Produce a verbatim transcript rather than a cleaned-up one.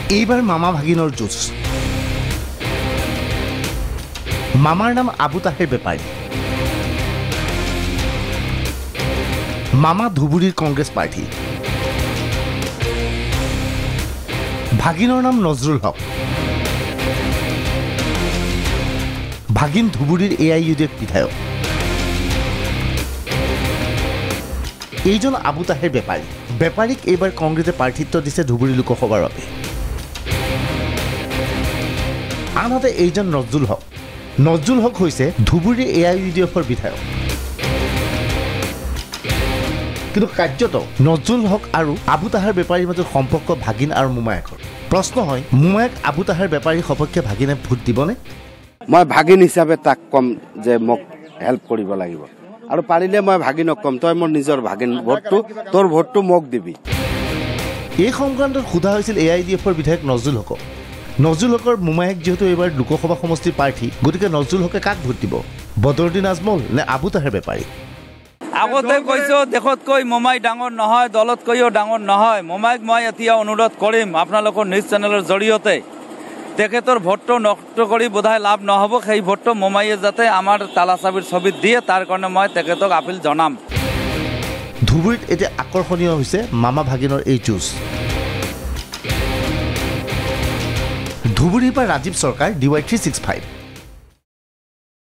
এইবাৰ মামা ভাগিনৰ যুঁজ। মামাৰ নাম আবু তাহেৰ বেপাৰী। মামা ধুবুৰীৰ কংগ্ৰেছ প্ৰাৰ্থী। ভাগিনৰ নাম নজৰুল হক। ভাগিন ধুবুৰীৰ A I U D F বিধায়ক। এইজন আবু তাহেৰ বেপাৰী। বেপাৰীক এইবাৰ কংগ্ৰেছে প্ৰাৰ্থিত্ব দিছে ধুবুৰী লোকসভাৰ বাবে। আনহাতে এইজন নজৰুল হক। নজৰুল হক হৈছে Dhubri A I U D এফৰ বিধায়ক। কিন্তু কাৰ্যত নজৰুল হক আৰু আবু তাহেৰ বেপাৰীৰ মাজত সম্পৰ্ক ভাগিন আৰু মোমায়েকৰ। প্ৰশ্ন হয়, মোমায়েক আবু তাহেৰ বেপাৰীৰ সপক্ষে ভাগিনে ভোট দিবনে? মই ভাগিন হিচাপে তাক কম যে মোক হেল্প কৰিব লাগিব, আৰু পাৰিলে মই ভাগিনক কম, তই মোৰ নিজৰ ভাগিন, ভোটটো তোৰ ভোটটো মোক দিবি। এই সংক্ৰান্তত সোধা হৈছিল এ আই ডি এফৰ বিধায়ক নজৰুল হকক। নজৰুল হকৰ মোমায়েক যিহেতু এইবাৰ লোকসভা সমষ্টিৰ প্ৰাৰ্থী, গতিকে নজৰুল হকে কাক ভোট দিব? বদৰুদ্দিন আজমল নে আবু তাহেৰ বেপাৰী? আগতে কৈছো দেশতকৈ মোমাই ডাঙৰ নহয়, দলতকৈও ডাঙৰ নহয়। মোমাইক মই এতিয়া অনুৰোধ কৰিম আপোনালোকৰ নিউজ চেনেলৰ জৰিয়তে, তেখেতৰ ভোটটো নষ্ট কৰি বোধহয় লাভ নহ'ব। সেই ভোটটো মোমাইয়ে যাতে আমাৰ তালাচাবিৰ ছবিত দিয়ে, তাৰ কাৰণে মই তেখেতক আপিল জনাম। ধুবুৰীত এতিয়া আকৰ্ষণীয় হৈছে মামা ভাগিনৰ এই যুঁজ। ধুবুৰীৰ পৰা Rajiv Sarkar, D Y three six five.